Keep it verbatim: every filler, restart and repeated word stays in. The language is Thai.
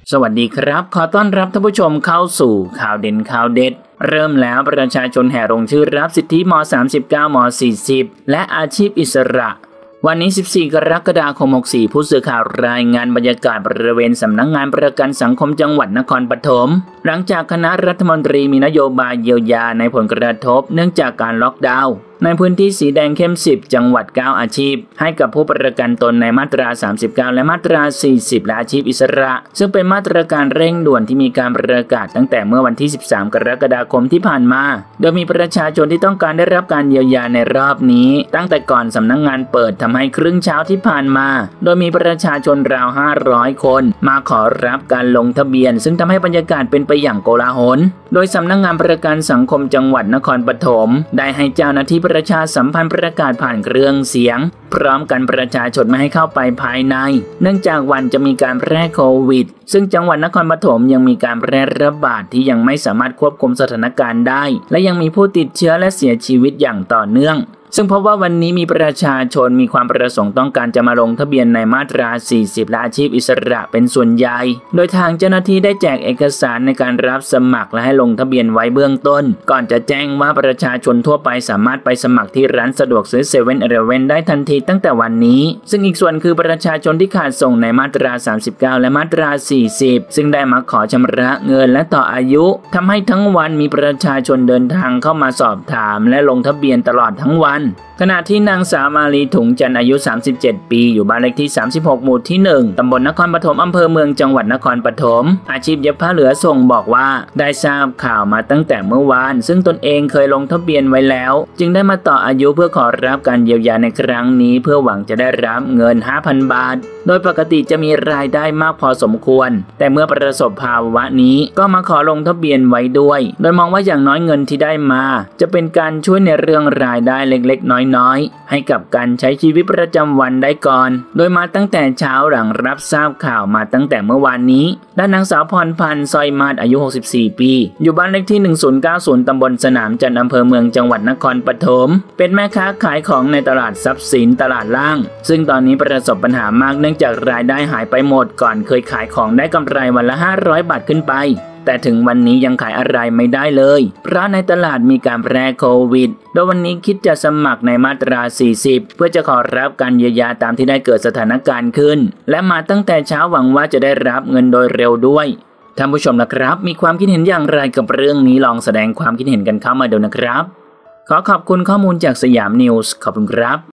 สวัสดีครับขอต้อนรับท่านผู้ชมเข้าสู่ข่าวเด่นข่าวเด็ดเริ่มแล้วประชาชนแห่ลงชื่อรับสิทธิม สามสิบเก้า ม สี่สิบ และอาชีพอิสระวันนี้สิบสี่กรกฎาคมหกสี่ผู้สื่อข่าวรายงานบรรยากาศบริเวณสำนักงานประกันสังคมจังหวัดนครปฐมหลังจากคณะรัฐมนตรีมีนโยบายเยียวยาในผลกระทบเนื่องจากการล็อกดาวน์ในพื้นที่สีแดงเข้มสิบจังหวัดเก้าอาชีพให้กับผู้ประกันตนในมาตราสามสิบเก้าและมาตราสี่สิบและอาชีพอิสระซึ่งเป็นมาตรการเร่งด่วนที่มีการประกาศตั้งแต่เมื่อวันที่สิบสามกรกฎาคมที่ผ่านมาโดยมีประชาชนที่ต้องการได้รับการเยียวยาในรอบนี้ตั้งแต่ก่อนสำนักงานเปิดทำให้ครึ่งเช้าที่ผ่านมาโดยมีประชาชนราวห้าร้อยคนมาขอรับการลงทะเบียนซึ่งทำให้บรรยากาศเป็นไปอย่างโกลาหลโดยสำนักงานประกันสังคมจังหวัดนครปฐมได้ให้เจ้าหน้าที่ประชาสัมพันธ์ประกาศผ่านเครื่องเสียงพร้อมกันประชาชนไม่ให้เข้าไปภายในเนื่องจากวันจะมีการแพร่โควิดซึ่งจังหวัดนครปฐมยังมีการแพร่ระบาดที่ยังไม่สามารถควบคุมสถานการณ์ได้และยังมีผู้ติดเชื้อและเสียชีวิตอย่างต่อเนื่องซึ่งพบว่าวันนี้มีประชาชนมีความประสงค์ต้องการจะมาลงทะเบียนในมาตราสี่สิบและอาชีพอิสระเป็นส่วนใหญ่โดยทางเจ้าหน้าที่ได้แจกเอกสารในการรับสมัครและให้ลงทะเบียนไว้เบื้องต้นก่อนจะแจ้งว่าประชาชนทั่วไปสามารถไปสมัครที่ร้านสะดวกซื้อเซเว่นอีเลฟเว่นได้ทันทีตั้งแต่วันนี้ซึ่งอีกส่วนคือประชาชนที่ขาดส่งในมาตราสามสิบเก้าและมาตราสี่สิบซึ่งได้มาขอชำระเงินและต่ออายุทำให้ทั้งวันมีประชาชนเดินทางเข้ามาสอบถามและลงทะเบียนตลอดทั้งวันขณะที่นางสาวมาลีถุงจันทร์อายุสามสิบเจ็ดปีอยู่บ้านเลขที่สามสิบหกหมู่ที่หนึ่งตำบลนครปฐมอำเภอเมืองจังหวัดนครปฐมอาชีพเย็บผ้าเหลือส่งบอกว่าได้ทราบข่าวมาตั้งแต่เมื่อวานซึ่งตนเองเคยลงทะเบียนไว้แล้วจึงได้มาต่ออายุเพื่อขอรับการเยียวยาในครั้งนี้เพื่อหวังจะได้รับเงิน ห้าพัน บาทโดยปกติจะมีรายได้มากพอสมควรแต่เมื่อประสบภาวะนี้ก็มาขอลงทะเบียนไว้ด้วยโดยมองว่าอย่างน้อยเงินที่ได้มาจะเป็นการช่วยในเรื่องรายได้เล็กๆน้อยๆให้กับการใช้ชีวิตประจำวันได้ก่อนโดยมาตั้งแต่เช้าหลังรับทราบข่าวมาตั้งแต่เมื่อวานนี้ด้านนางสาวพรพันธ์ซอยมาดอายุหกสิบสี่ปีอยู่บ้านเลขที่หนึ่งศูนย์เก้าศูนย์ตำบลสนามจันทร์อำเภอเมืองจังหวัดนครปฐมเป็นแม่ค้าขายของในตลาดทรัพย์สินตลาดล่างซึ่งตอนนี้ประสบปัญหามากเนื่องจากรายได้หายไปหมดก่อนเคยขายของได้กำไรวันละห้าร้อยบาทขึ้นไปแต่ถึงวันนี้ยังขายอะไรไม่ได้เลยเพราะในตลาดมีการแพร่โควิดโดยวันนี้คิดจะสมัครในมาตราสี่สิบเพื่อจะขอรับการเยียวยาตามที่ได้เกิดสถานการณ์ขึ้นและมาตั้งแต่เช้าหวังว่าจะได้รับเงินโดยเร็วด้วยท่านผู้ชมนะครับมีความคิดเห็นอย่างไรกับเรื่องนี้ลองแสดงความคิดเห็นกันเข้ามาดูนะครับขอขอบคุณข้อมูลจากสยามนิวส์ขอบคุณครับ